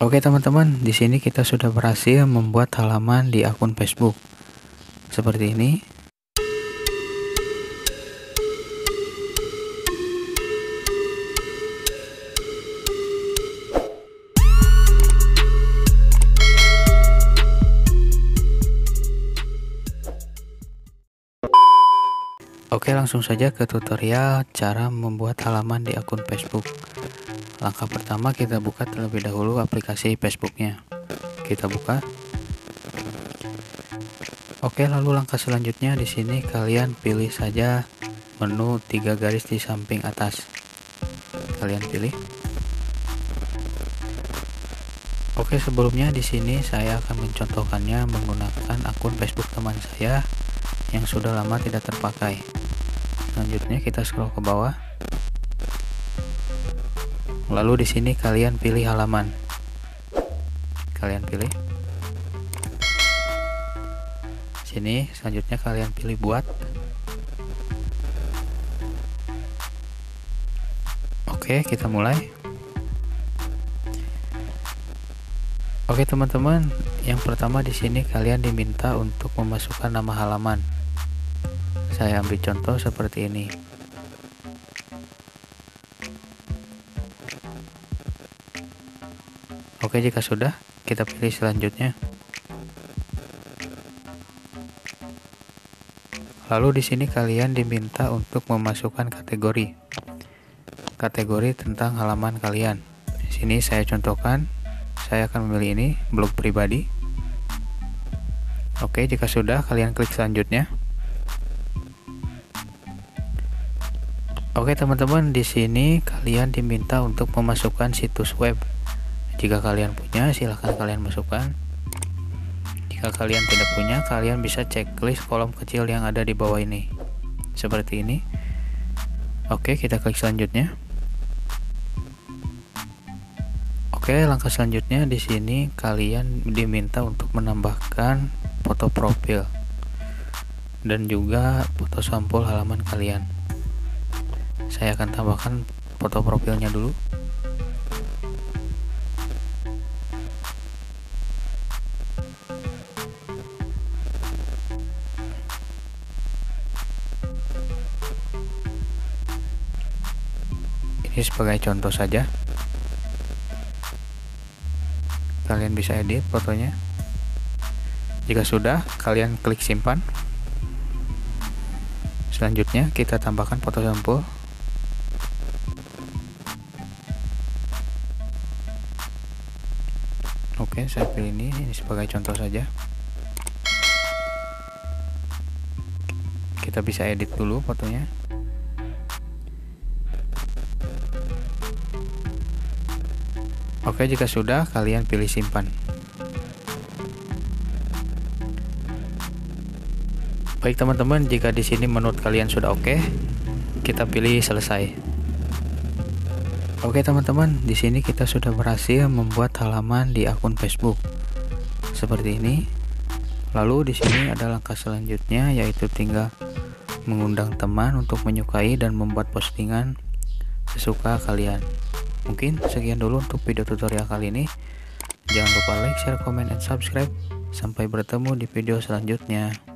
Oke teman-teman, di sini kita sudah berhasil membuat halaman di akun Facebook. Seperti ini. Oke, langsung saja ke tutorial cara membuat halaman di akun Facebook. Langkah pertama, kita buka terlebih dahulu aplikasi Facebooknya. Kita buka. Oke, lalu langkah selanjutnya di sini kalian pilih saja menu 3 garis di samping atas. Kalian pilih. Oke, sebelumnya di sini saya akan mencontohkannya menggunakan akun Facebook teman saya yang sudah lama tidak terpakai. Selanjutnya kita scroll ke bawah. Lalu di sini kalian pilih halaman. Kalian pilih. Sini selanjutnya kalian pilih buat. Oke, kita mulai. Oke teman-teman, yang pertama di sini kalian diminta untuk memasukkan nama halaman. Saya ambil contoh seperti ini. Oke, jika sudah, kita pilih selanjutnya. Lalu di sini kalian diminta untuk memasukkan kategori. Kategori tentang halaman kalian. Di sini saya contohkan, saya akan memilih ini, blog pribadi. Oke, jika sudah, kalian klik selanjutnya. Oke teman-teman, di sini kalian diminta untuk memasukkan situs web. Jika kalian punya, silahkan kalian masukkan. Jika kalian tidak punya, kalian bisa checklist kolom kecil yang ada di bawah ini. Seperti ini. Oke, kita klik selanjutnya. Oke, langkah selanjutnya di sini kalian diminta untuk menambahkan foto profil dan juga foto sampul halaman kalian. Saya akan tambahkan foto profilnya dulu. Ini sebagai contoh saja. Kalian bisa edit fotonya. Jika sudah, kalian klik simpan. Selanjutnya kita tambahkan foto sampul. Oke, saya pilih ini sebagai contoh saja. Kita bisa edit dulu fotonya. Oke, jika sudah, kalian pilih simpan. Baik teman-teman, jika di sini menurut kalian sudah oke, kita pilih selesai. Oke teman-teman, di sini kita sudah berhasil membuat halaman di akun Facebook seperti ini. Lalu di sini ada langkah selanjutnya, yaitu tinggal mengundang teman untuk menyukai dan membuat postingan sesuka kalian. Mungkin sekian dulu untuk video tutorial kali ini. Jangan lupa like, share, comment, and subscribe. Sampai bertemu di video selanjutnya.